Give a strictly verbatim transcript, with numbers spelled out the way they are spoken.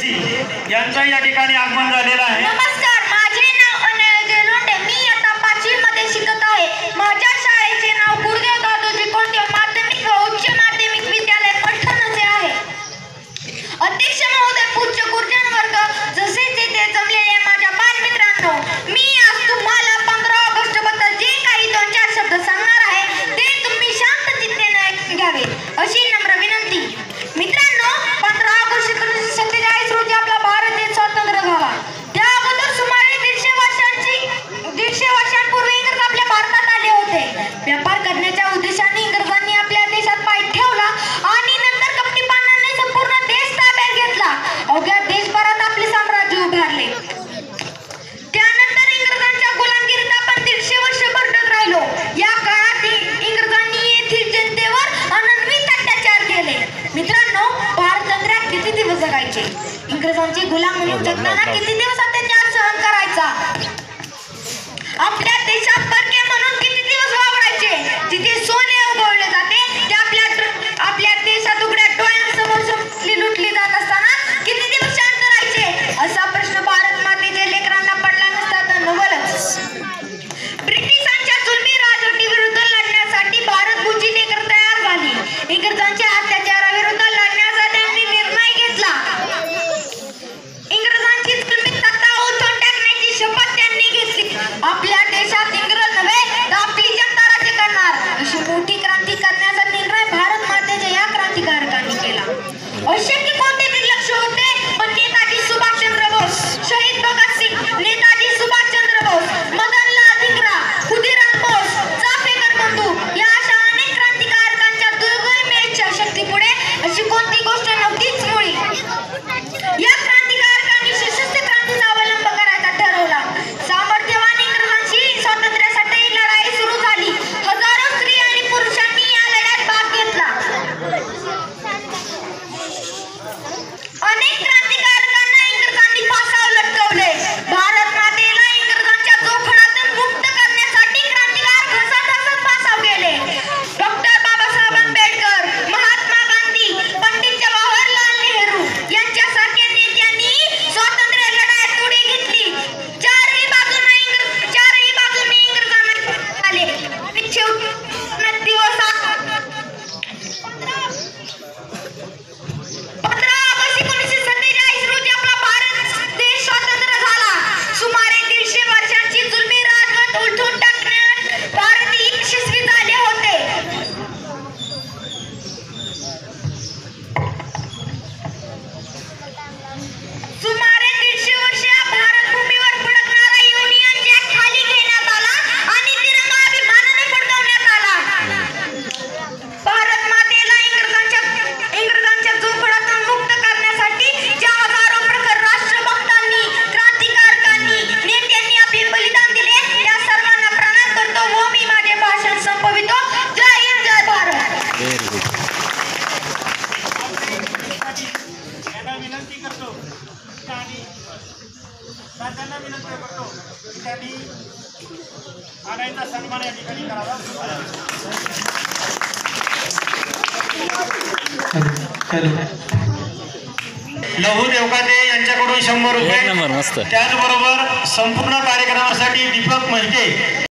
लोंढे यांचं या ठिकाणी आगमन झालेलं आहे। नमस्कार, माझे नाव अनय लोंढे, मी आता पाचवी मध्ये शिकत आहे। माझ्या शाळेचे नाव गुरुदेव दादोजी कोंडदेव माध्यमिक व उच्च माध्यमिक विद्यालय पलठण आहे। अध्यक्ष महोदय, पूज्य गुरुजन वर्ग, जसे तेथे जमलेले माझ्या बालमित्रांनो, मी आज तुम्हाला पंधरा ऑगस्ट बद्दल जे काही दोन चार शब्द सांगणार आहे ते तुम्ही शांत चित्तेने घ्यावे अशी नम्र विनंती। मित्रांनो, पंधरा ऑगस्ट एकोणीसशे सत्तेचाळीस रोजी आपला भारत देश स्वतंत्र झाला। त्या अगोदर सुमारे दीडशे वर्षांची दीडशे वर्षांपूर्वी इंग्रज आपल्या भारतात आले होते। व्यापार करण्याच्या उद्देशाने इंग्रजांनी आपल्या देशात पाय ठेवला आणि नंतर कपटीपणाने संपूर्ण देश ताब्यात घेतला। अवघ्या देशभरात आपले साम्राज्य उभारले। त्यानंतर इंग्रजांच्या गुलामगिरीत आपण दीडशे वर्ष भरडत राहिलो। या काळात इंग्रजांनी येथील जनतेवर अनन्वित अत्याचार केले। मित्रांनो, भारतचंद्र किती दिवस जगायचे? इंग्रजांची गुलाम म्हणून जगताना किती दिवस अत्याचार सहन करायचा? आपल्या देशात परके म्हणून किती दिवस वावरायचे? जिथे सोने उगवले जाते ते आपल्या आपल्या देशात उघड्या डोळ्यांसमोर लुटली जात असताना किती दिवस शांत राहायचे? असा प्रश्न भारत मातेच्या लेकरांना पडला नसता तर नवलच। ब्रिटिशांच्या जुलमी राजवटी विरुद्ध लढण्यासाठी भारत भूची लेकर तयार झाली। इंग्रजांच्या अत्याचाराविरुद्ध लढण्याचा त्यांनी निर्णय घेतला। इंग्रजांची जुलमी सत्ता उठून टाकण्याची शपथ त्यांनी घेतली। आपल्या देशात इंग्रज नव्हे तर आपली जनता राज्य करणार अशी मोठी क्रांती करण्याचा निर्णय भारत मातेच्या या क्रांतिकारकांनी केला। अशक्य कोणते दुर्लक्ष होते, पण नेताजी सुभाषचंद्र बोस, शहीद भगतसिंग, नेताजी सुभाषचंद्र बोस, मदनलाल धिंगरा, खुदीराम बोस, चाफेकर बंधू या अशा अनेक क्रांतिकारकांच्या दुर्दम्य इच्छाशक्तीपुढे अशी कोणती गोष्ट नव्हतीच मुळी। या क्रांतिकारकांनी सशस्त्र क्रांतीचा अवलंब करायचा ठरवला। सामर्थ्यवान इंग्रजांशी स्वातंत्र्यासाठी लढाई सुरू झाली। हजारो स्त्री आणि पुरुषांनी या लढ्यात भाग घेतला। अनेक क्रांतिकारकांना इंग्रजांनी फासावर लटकवले। भारत मातेला इंग्रजांच्या जोखडातून मुक्त करण्यासाठी क्रांतिकारक हसत हसत फासावर गेले। डॉक्टर बाबासाहेब आंबेडकर, महात्मा गांधी, पंडित जवाहरलाल नेहरू यांच्यासारख्या नेत्यांनी स्वातंत्र्य लढ्यात उडी घेतली। चारही बाजूने इंग्रज चारही बाजूने इंग्रजांना आले। दिवस पंधरा ऑगस्ट एकोणीसशे सत्तेचाळीस रोजी आपला भारत देश स्वतंत्र झाला। सुमारे दीडशे वर्षांची जुलमी राजवट उलटून टाकण्यात भारत यशस्वी झाले होते। सुमारे दीडशे वर्ष भारत भूमीवर फडकणारा युनियन जॅक खाली घेण्यात आला आणि तिरंगा अभिमानाने फडकवण्यात आला। भारत मातेला इंग्रजांच्या इंग्रजांच्या जोखडातून मुक्त करण्यासाठी ज्या हजारो प्रखर राष्ट्रभक्तांनी, क्रांतिकारकांनी, नेत्यांनी आपले बलिदान दिले त्या सर्वांना प्रणाम करतो व मी माझे भाषण संपवितो। जय हिंद, जय भारत। यांना विनंती करतो आणि त्यांना विनंती करतो की त्यांनी आणायचा सन्मान या ठिकाणी करावा। लहू देवकाते यांच्याकडून शंभर रुपये, त्याचबरोबर संपूर्ण कार्यक्रमासाठी दीपक महते